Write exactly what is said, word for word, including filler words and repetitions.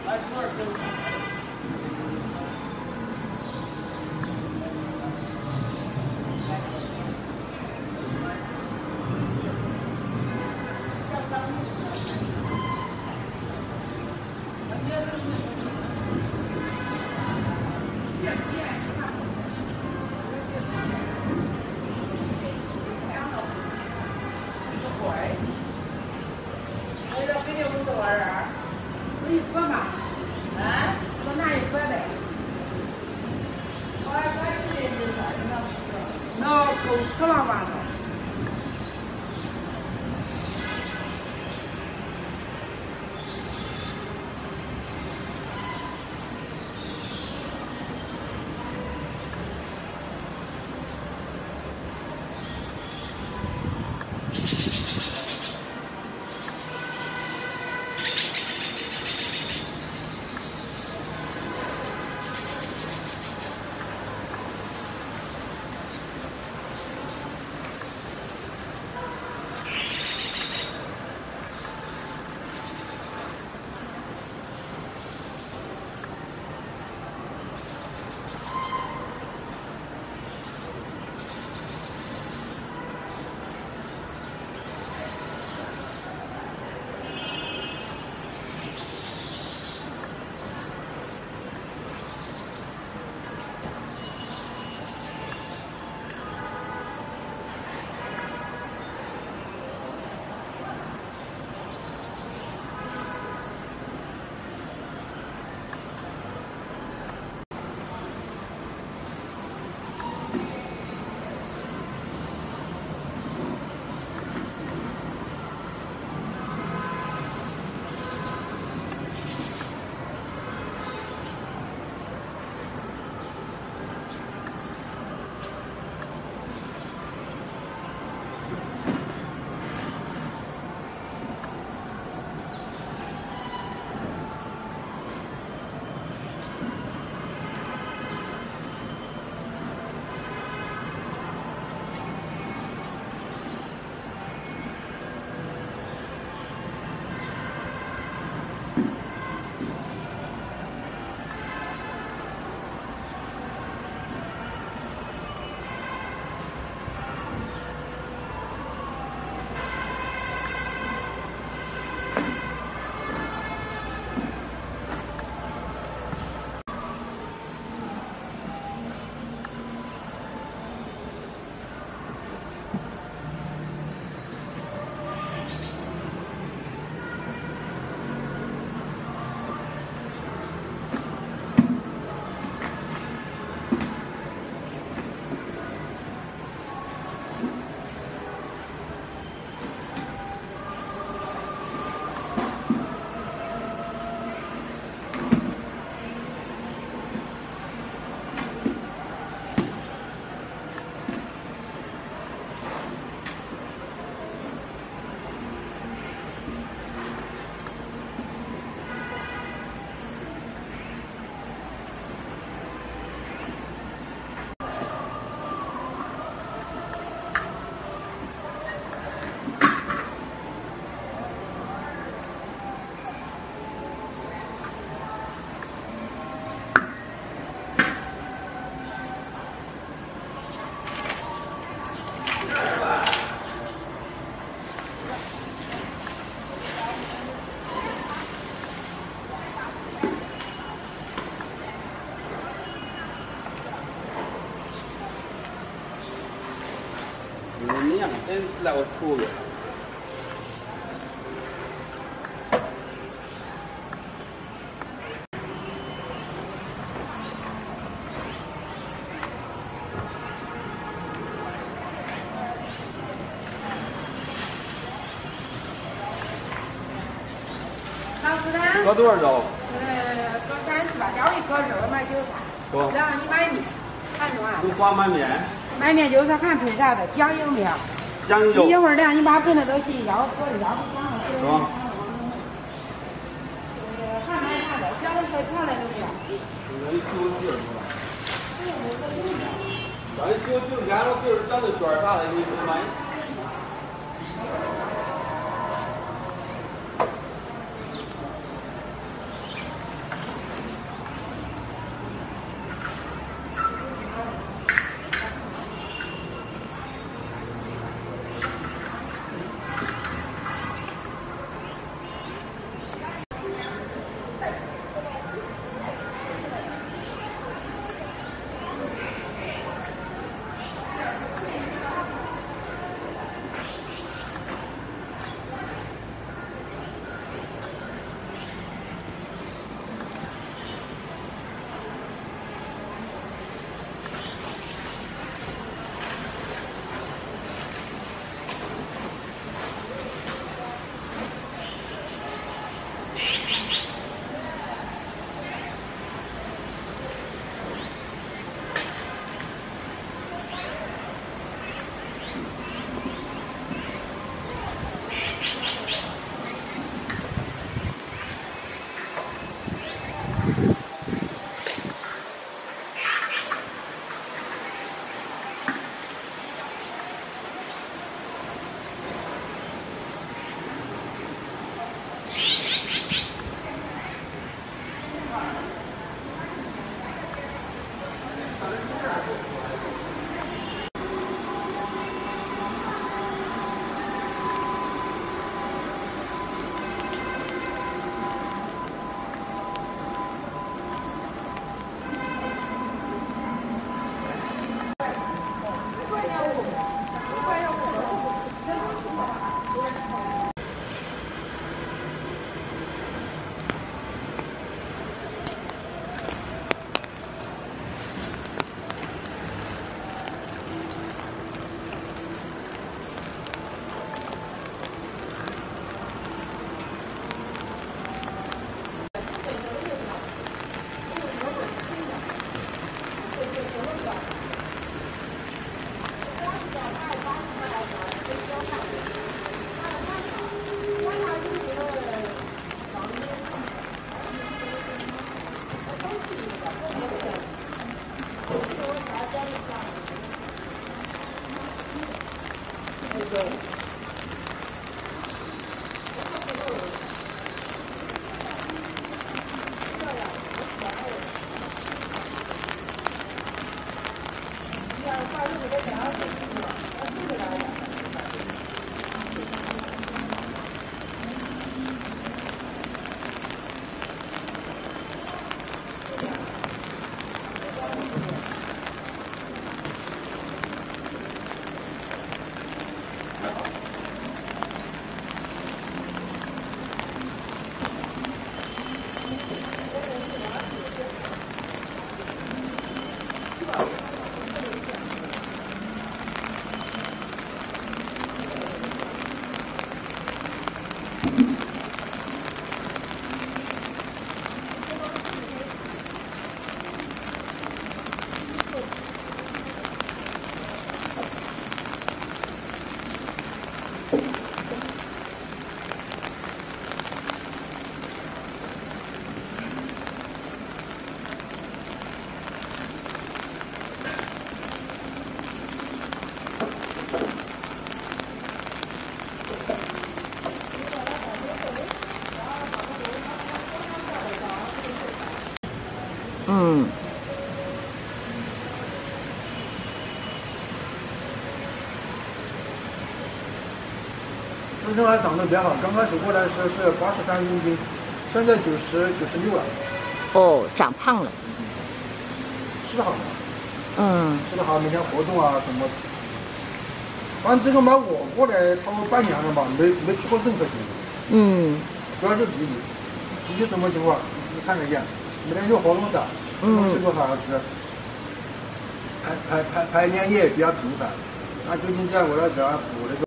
你样真来我出去。搁多少肉？ 呃，搁三十吧，要一个肉买九十。然后你买面，看中啊？ 就光买面。 买面就是看配啥的，酱油面。 酱油。 你一会儿凉，你把盆子都洗，要不要不干了。是吧？还买啥的？小的菜调来都不要。 那你洗我地儿是吧？让你洗我地儿干了，地儿长的圈啥的，你不买。 嗯。 自身还长得比较好，刚开始过来的时候是八十三公斤，现在九十九十六了。 哦，长胖了。 吃得好的。 嗯。 吃得好，每天活动啊什么。反正这个嘛，我过来超过半年了嘛，没没吃过任何情况。嗯。主要是弟弟，弟弟什么情况你看得见，每天就活动少，吃东西都好好吃，排排排排练也比较频繁。那最近在我那给他补了个。